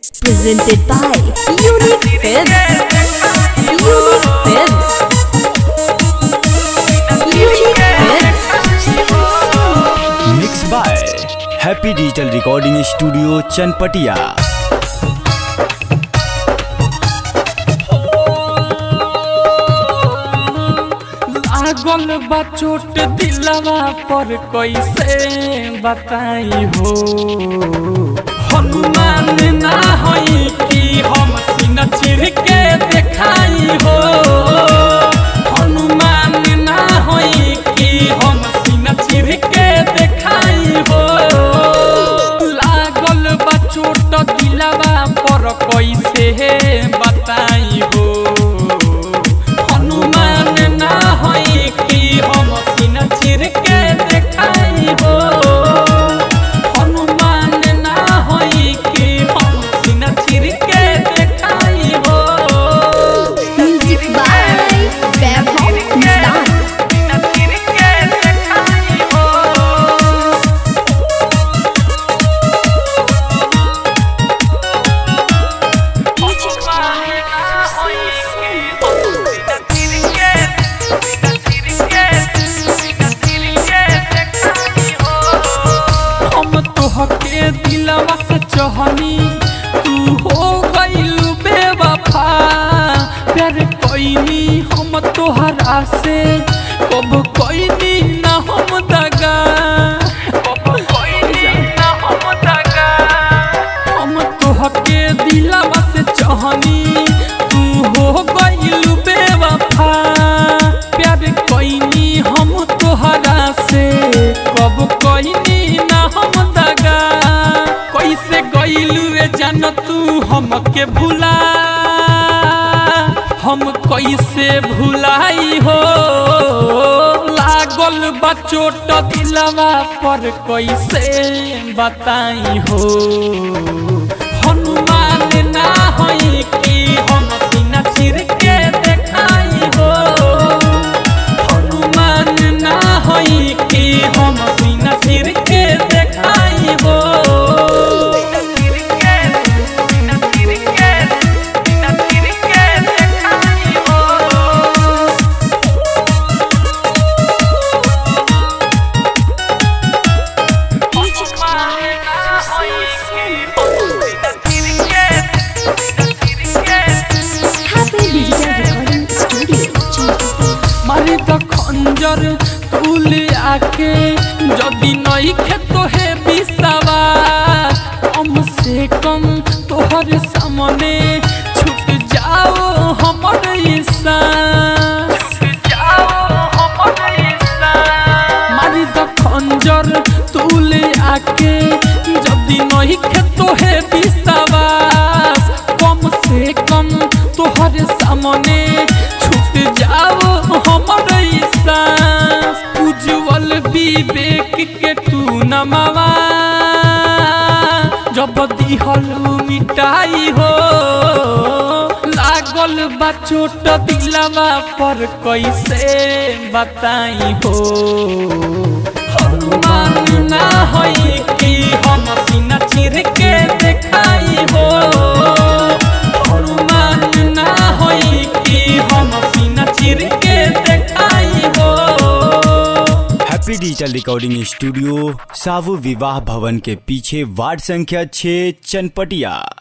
Presented by Unique Films. Unique Films. Unique Films. Mixed by Happy Digital Recording Studio Chanpatia. लागल बा चोट दिलवा पर कैसे बताई हो। हनुमान ना होई कि हम सीना चिर के देखाई हो। हनुमान ना होई कि हम सीना चिर के देखाई हो। लागल बा चोट दिलवा पर कैसे बताई हो। हनुमान ना होई कि हम सीना चिर के देखाई हो। हनुमान ना होई कि हम सीना चिर के देखाई हो। Music by Vaibhav Nissan. सीना चिर के देखाई हो। के दिलवा से चहनी तू हो गइलू बेवफा। प्यार कइनी हम तोहरा से कब कइनी ना हम दगा। हम तोहके दिलवा से चहनी तू हो गइलू बेवफा। प्यार कइनी हम तोहरा से कब कइनी ना हम दगा। कैसे गइलू रे जान तू हमके भुला। हम कैसे भुलाई हो। लागल बा चोट दिलवा पर कैसे बताई हो। हनुमान ना होई कि हम सीना चिर के देखाई हो। हनुमान ना होई कि हम सीना चिर के देखाई हो। Happy Digital Recording Studio Chanpatia. मारी तो खंजर तूल आके जदि नहीं खेतो है बिसावा। कम से कम तोहर सामने छुट जाओ हमर सांस। मारी तो खंजर तूल आके जदि नहीं खेतो है बिसावा। कम से कम तोहर सामने छूट जाओ हमर सांस। उज्जवल विवेक के तू नमवा जब दिहलू मिटाई हो। लागल बा चोट दिलवा पर कैसे बताई हो। हनुमान ना होई कि हम सीना चिर के देखाई हो। हनुमान ना होई कि हम सीना चिर के देखाई हो। हैप्पी डिजिटल रिकॉर्डिंग स्टूडियो सावु विवाह भवन के पीछे वार्ड संख्या 6 चनपटिया।